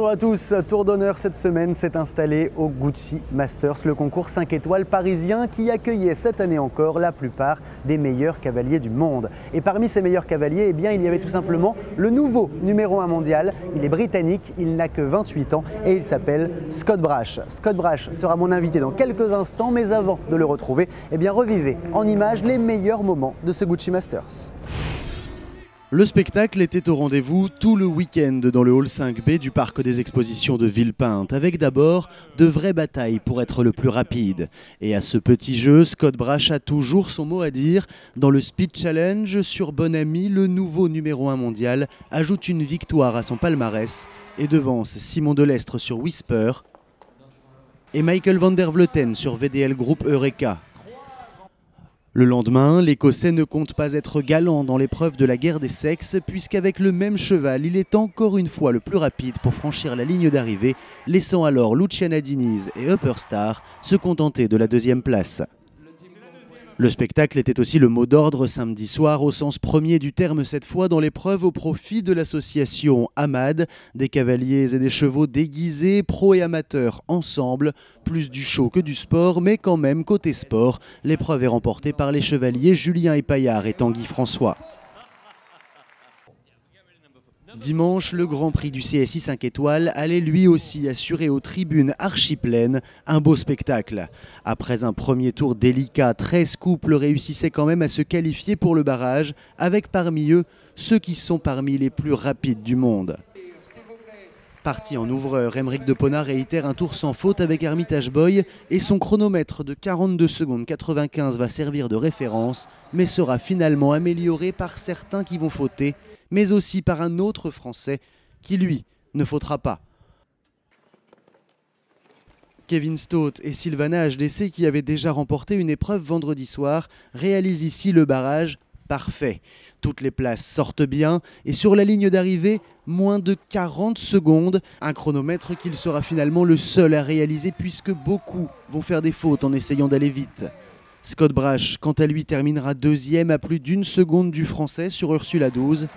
Bonjour à tous, tour d'honneur cette semaine s'est installé au Gucci Masters, le concours 5 étoiles parisien qui accueillait cette année encore la plupart des meilleurs cavaliers du monde. Et parmi ces meilleurs cavaliers, il y avait tout simplement le nouveau numéro 1 mondial. Il est britannique, il n'a que 28 ans et il s'appelle Scott Brash. Scott Brash sera mon invité dans quelques instants, mais avant de le retrouver, revivez en images les meilleurs moments de ce Gucci Masters. Le spectacle était au rendez-vous tout le week-end dans le hall 5B du parc des expositions de Villepinte, avec d'abord de vraies batailles pour être le plus rapide. Et à ce petit jeu, Scott Brash a toujours son mot à dire. Dans le Speed Challenge sur Bonami, le nouveau numéro 1 mondial ajoute une victoire à son palmarès et devance Simon Delestre sur Whisper et Michael van der Vleuten sur VDL Group Eureka. Le lendemain, l'Écossais ne compte pas être galant dans l'épreuve de la guerre des sexes, puisqu'avec le même cheval, il est encore une fois le plus rapide pour franchir la ligne d'arrivée, laissant alors Luciana Diniz et Upper Star se contenter de la deuxième place. Le spectacle était aussi le mot d'ordre samedi soir au sens premier du terme, cette fois dans l'épreuve au profit de l'association Amad, des cavaliers et des chevaux déguisés, pros et amateurs ensemble, plus du show que du sport, mais quand même côté sport, l'épreuve est remportée par les chevaliers Julien Epaillard et Tanguy François. Dimanche, le Grand Prix du CSI 5 étoiles allait lui aussi assurer aux tribunes archi-pleines un beau spectacle. Après un premier tour délicat, 13 couples réussissaient quand même à se qualifier pour le barrage, avec parmi eux ceux qui sont parmi les plus rapides du monde. Parti en ouvreur, Aymeric de Ponard réitère un tour sans faute avec Hermitage Boy et son chronomètre de 42 secondes 95 va servir de référence, mais sera finalement amélioré par certains qui vont fauter, mais aussi par un autre Français qui, lui, ne fautera pas. Kevin Stott et Sylvana HDC, qui avaient déjà remporté une épreuve vendredi soir, réalisent ici le barrage parfait. Toutes les places sortent bien et sur la ligne d'arrivée, moins de 40 secondes. Un chronomètre qu'il sera finalement le seul à réaliser puisque beaucoup vont faire des fautes en essayant d'aller vite. Scott Brash, quant à lui, terminera deuxième à plus d'une seconde du Français sur Ursula 12.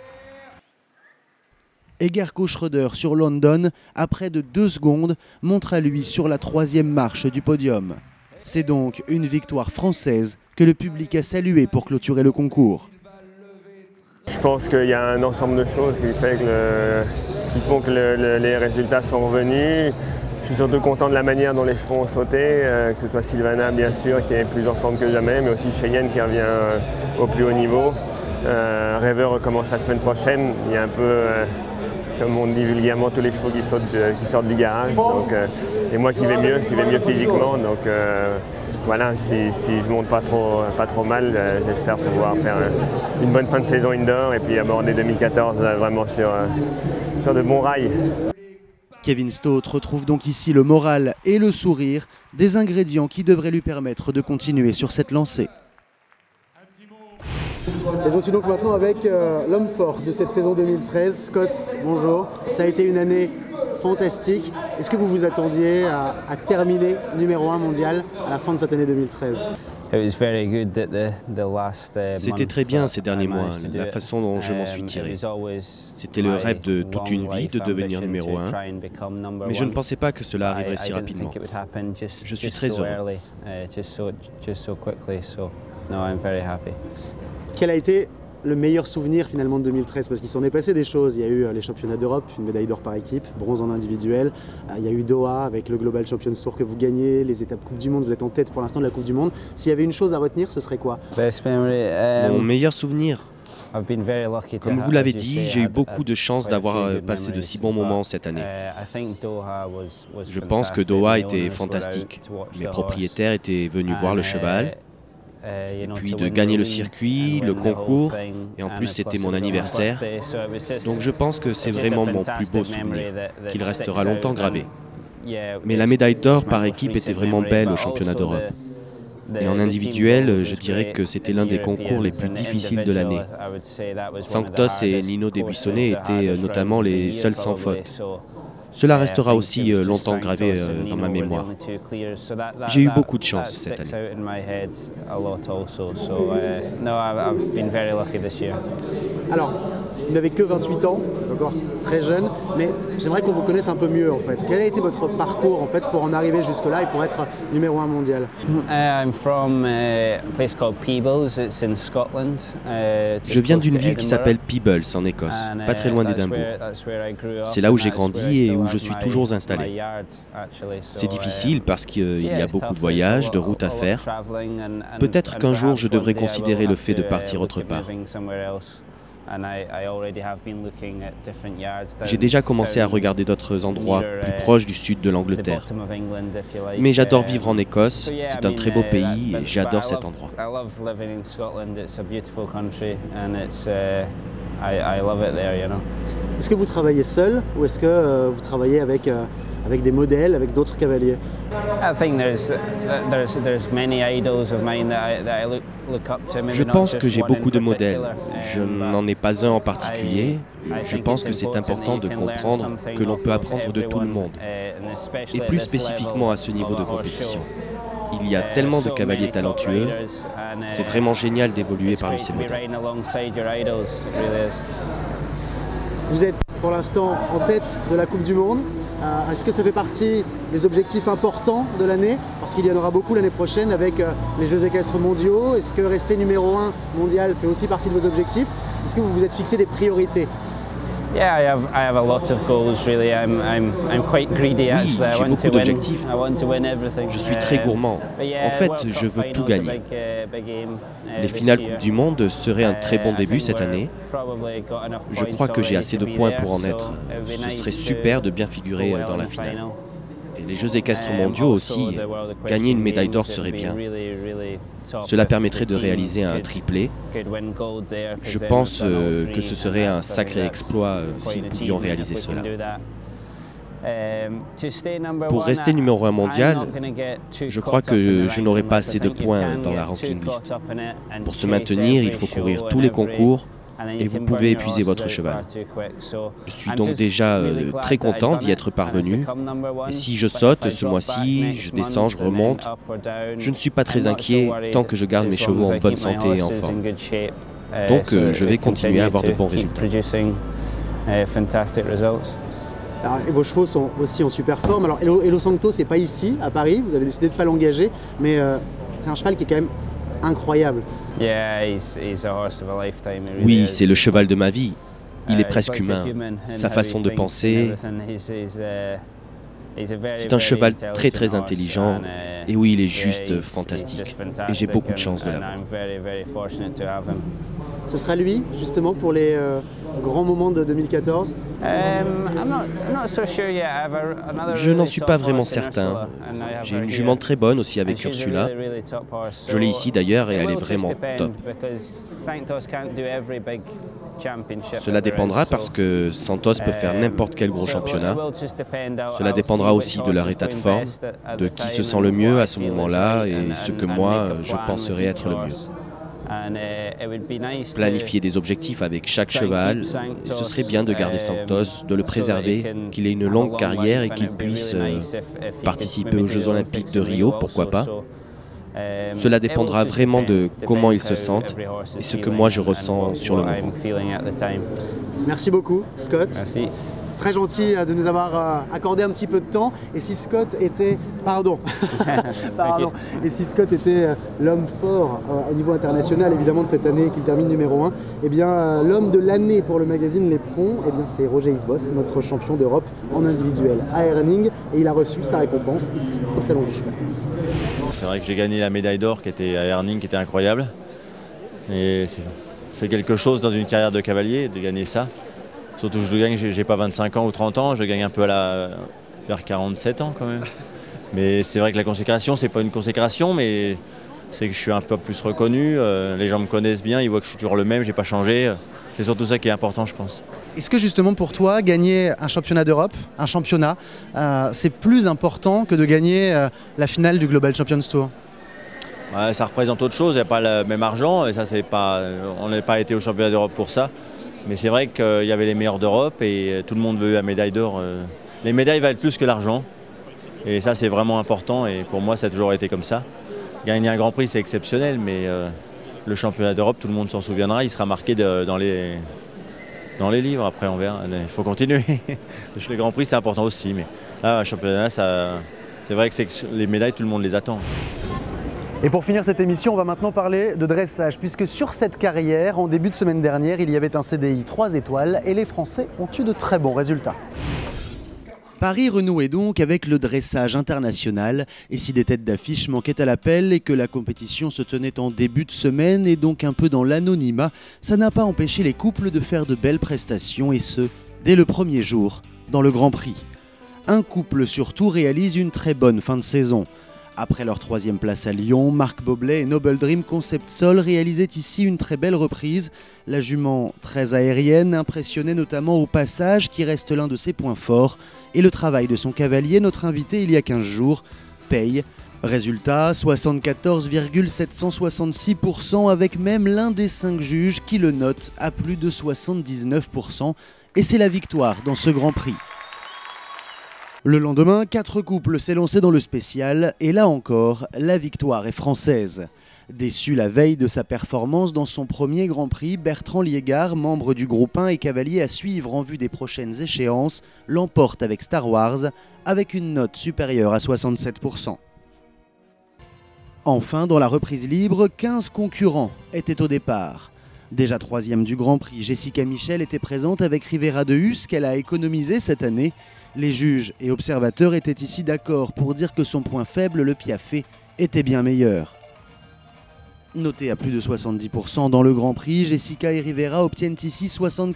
Et Gerco Schröder sur London, à près de 2 secondes, montre à lui sur la 3e marche du podium. C'est donc une victoire française que le public a saluée pour clôturer le concours. Je pense qu'il y a un ensemble de choses qui font que les résultats sont revenus. Je suis surtout content de la manière dont les chevaux ont sauté, que ce soit Sylvana bien sûr qui est plus en forme que jamais, mais aussi Cheyenne qui revient au plus haut niveau. Rêveur recommence la semaine prochaine. Il y a un peu, comme on dit vulgairement, tous les chevaux qui sortent du garage. Donc, et moi qui vais mieux physiquement. Donc voilà, si je monte pas trop mal, j'espère pouvoir faire une bonne fin de saison indoor et puis aborder 2014 vraiment sur de bons rails. Kevin Stott retrouve donc ici le moral et le sourire, des ingrédients qui devraient lui permettre de continuer sur cette lancée. Et je suis donc maintenant avec l'homme fort de cette saison 2013, Scott, bonjour. Ça a été une année fantastique. Est-ce que vous vous attendiez à terminer numéro 1 mondial à la fin de cette année 2013 ? C'était très bien ces derniers mois, la façon dont je m'en suis tiré. C'était le rêve de toute une vie de devenir numéro 1, mais je ne pensais pas que cela arriverait si rapidement. Je suis très heureux. Quel a été le meilleur souvenir finalement de 2013 ? Parce qu'il s'en est passé des choses. Il y a eu les championnats d'Europe, une médaille d'or par équipe, bronze en individuel. Il y a eu Doha avec le Global Champions Tour que vous gagnez, les étapes Coupe du Monde. Vous êtes en tête pour l'instant de la Coupe du Monde. S'il y avait une chose à retenir, ce serait quoi ? Mon meilleur souvenir. Comme vous l'avez dit, j'ai eu beaucoup de chance d'avoir passé de si bons moments cette année. Je pense que Doha était fantastique. Mes propriétaires étaient venus voir le cheval. Et puis de gagner le circuit, le concours, et en plus c'était mon anniversaire. Donc je pense que c'est vraiment mon plus beau souvenir, qu'il restera longtemps gravé. Mais la médaille d'or par équipe était vraiment belle au championnat d'Europe. Et en individuel, je dirais que c'était l'un des concours les plus difficiles de l'année. Sanctos et Nino Debuissonnet étaient notamment les seuls sans faute. Cela restera aussi longtemps gravé dans ma mémoire. J'ai eu beaucoup de chance cette année. Alors, vous n'avez que 28 ans, encore très jeune, mais j'aimerais qu'on vous connaisse un peu mieux en fait. Quel a été votre parcours en fait pour en arriver jusque-là et pour être numéro 1 mondial? Je viens d'une ville qui s'appelle Peebles en Écosse, pas très loin d'Édimbourg. C'est là où j'ai grandi et où je suis toujours installé. C'est difficile parce qu'il y a beaucoup de voyages, de routes à faire. Peut-être qu'un jour je devrais considérer le fait de partir autre part. J'ai déjà commencé à regarder d'autres endroits plus proches du sud de l'Angleterre. Mais j'adore vivre en Écosse, c'est un très beau pays et j'adore cet endroit. Est-ce que vous travaillez seul ou est-ce que vous travaillez avec des modèles, avec d'autres cavaliers? Je pense que j'ai beaucoup de modèles. Je n'en ai pas un en particulier. Je pense que c'est important de comprendre que l'on peut apprendre de tout le monde, et plus spécifiquement à ce niveau de compétition. Il y a tellement de cavaliers talentueux, c'est vraiment génial d'évoluer parmi ces modèles. Vous êtes pour l'instant en tête de la Coupe du Monde. Est-ce que ça fait partie des objectifs importants de l'année? Parce qu'il y en aura beaucoup l'année prochaine avec les Jeux équestres mondiaux. Est-ce que rester numéro 1 mondial fait aussi partie de vos objectifs? Est-ce que vous vous êtes fixé des priorités? Oui, j'ai beaucoup d'objectifs. Je suis très gourmand. En fait, je veux tout gagner. Les finales Coupe du Monde seraient un très bon début cette année. Je crois que j'ai assez de points pour en être. Ce serait super de bien figurer dans la finale. Et les Jeux équestres mondiaux aussi, gagner une médaille d'or serait bien. Cela permettrait de réaliser un triplé. Je pense que ce serait un sacré exploit si nous pouvions réaliser cela. Pour rester numéro 1 mondial, je crois que je n'aurai pas assez de points dans la ranking list. Pour se maintenir, il faut courir tous les concours et vous pouvez épuiser votre cheval. Je suis donc déjà très content d'y être parvenu. Et si je saute ce mois-ci, je descends, je remonte, je ne suis pas très inquiet tant que je garde mes chevaux en bonne santé et en forme. Donc je vais continuer à avoir de bons résultats. Alors, et vos chevaux sont aussi en super forme. Alors Elo Sancto, c'est pas ici, à Paris, vous avez décidé de ne pas l'engager, mais c'est un cheval qui est quand même incroyable. Oui, c'est le cheval de ma vie. Il est presque humain. Sa façon de penser. C'est un cheval très très intelligent. Et oui, il est juste fantastique. Et j'ai beaucoup de chance de l'avoir. Ce sera lui, justement, pour les grands moments de 2014? Je n'en suis pas vraiment certain. J'ai une jument très bonne aussi avec Ursula. Je l'ai ici d'ailleurs et elle est vraiment top. Cela dépendra parce que Santos peut faire n'importe quel gros championnat. Cela dépendra aussi de leur état de forme, de qui se sent le mieux à ce moment-là et ce que moi, je penserais être le mieux. Planifier des objectifs avec chaque cheval, et ce serait bien de garder Santos, de le préserver, qu'il ait une longue carrière et qu'il puisse participer aux Jeux Olympiques de Rio, pourquoi pas. Cela dépendra vraiment de comment ils se sentent et ce que moi je ressens sur le moment. Merci beaucoup, Scott. Merci. Très gentil de nous avoir accordé un petit peu de temps. Et si Scott était, pardon, et si Scott était l'homme fort au niveau international, évidemment de cette année qu'il termine numéro 1, eh bien l'homme de l'année pour le magazine L'Éperon, eh bien c'est Roger Yves Boss, notre champion d'Europe en individuel à Herning, et il a reçu sa récompense ici au Salon du Cheval. C'est vrai que j'ai gagné la médaille d'or qui était à Herning, qui était incroyable. Et c'est quelque chose dans une carrière de cavalier de gagner ça. Surtout que je gagne, j'ai pas 25 ans ou 30 ans, je gagne un peu vers 47 ans quand même. Mais c'est vrai que la consécration, c'est pas une consécration, mais c'est que je suis un peu plus reconnu. Les gens me connaissent bien, ils voient que je suis toujours le même, j'ai pas changé. C'est surtout ça qui est important, je pense. Est-ce que justement pour toi, gagner un championnat d'Europe, un championnat, c'est plus important que de gagner la finale du Global Champions Tour? Ouais, ça représente autre chose, il n'y a pas le même argent, et ça, on n'a pas été au championnat d'Europe pour ça. Mais c'est vrai qu'il y avait les meilleurs d'Europe et tout le monde veut la médaille d'or les médailles valent plus que l'argent. Et ça, c'est vraiment important. Et pour moi, ça a toujours été comme ça. Gagner un Grand Prix, c'est exceptionnel, mais le championnat d'Europe, tout le monde s'en souviendra. Il sera marqué dans les livres. Après, on verra. Il faut continuer. Le Grand Prix, c'est important aussi. Mais là, un championnat, c'est vrai que les médailles, tout le monde les attend. Et pour finir cette émission, on va maintenant parler de dressage, puisque sur cette carrière, en début de semaine dernière, il y avait un CDI 3 étoiles et les Français ont eu de très bons résultats. Paris renouait donc avec le dressage international, et si des têtes d'affiche manquaient à l'appel et que la compétition se tenait en début de semaine et donc un peu dans l'anonymat, ça n'a pas empêché les couples de faire de belles prestations, et ce, dès le premier jour, dans le Grand Prix. Un couple surtout réalise une très bonne fin de saison. Après leur 3e place à Lyon, Marc Boblet et Noble Dream Concept Sol réalisaient ici une très belle reprise. La jument, très aérienne, impressionnait notamment au passage, qui reste l'un de ses points forts, et le travail de son cavalier, notre invité il y a 15 jours, paye. Résultat, 74,766%, avec même l'un des 5 juges qui le note à plus de 79%, et c'est la victoire dans ce Grand Prix. Le lendemain, 4 couples s'élançaient dans le spécial, et là encore, la victoire est française. Déçu la veille de sa performance dans son premier Grand Prix, Bertrand Liégard, membre du groupe 1 et cavalier à suivre en vue des prochaines échéances, l'emporte avec Star Wars, avec une note supérieure à 67%. Enfin, dans la reprise libre, 15 concurrents étaient au départ. Déjà 3e du Grand Prix, Jessica Michel était présente avec Rivera de Hus qu'elle a économisé cette année. Les juges et observateurs étaient ici d'accord pour dire que son point faible, le piaffe, était bien meilleur. Notée à plus de 70% dans le Grand Prix, Jessica et Rivera obtiennent ici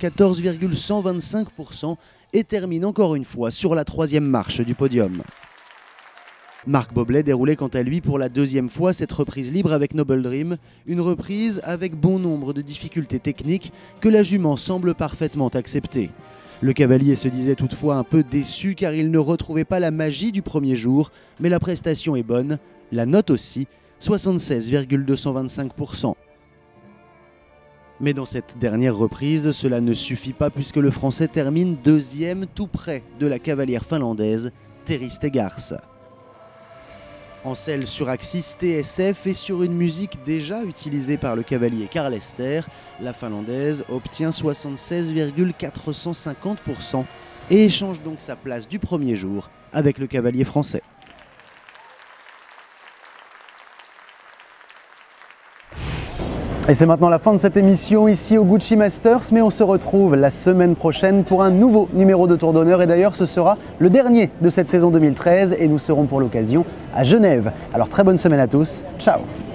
74,125% et terminent encore une fois sur la 3e marche du podium. Marc Boblet déroulait quant à lui pour la 2e fois cette reprise libre avec Noble Dream, une reprise avec bon nombre de difficultés techniques que la jument semble parfaitement accepter. Le cavalier se disait toutefois un peu déçu car il ne retrouvait pas la magie du premier jour, mais la prestation est bonne, la note aussi, 76,225%. Mais dans cette dernière reprise, cela ne suffit pas puisque le Français termine 2e tout près de la cavalière finlandaise, Terry Stegars. En selle sur axis TSF et sur une musique déjà utilisée par le cavalier Karl Ester, la finlandaise obtient 76,450% et échange donc sa place du premier jour avec le cavalier français. Et c'est maintenant la fin de cette émission ici au Gucci Masters, mais on se retrouve la semaine prochaine pour un nouveau numéro de Tour d'honneur, et d'ailleurs ce sera le dernier de cette saison 2013 et nous serons pour l'occasion à Genève. Alors très bonne semaine à tous, ciao.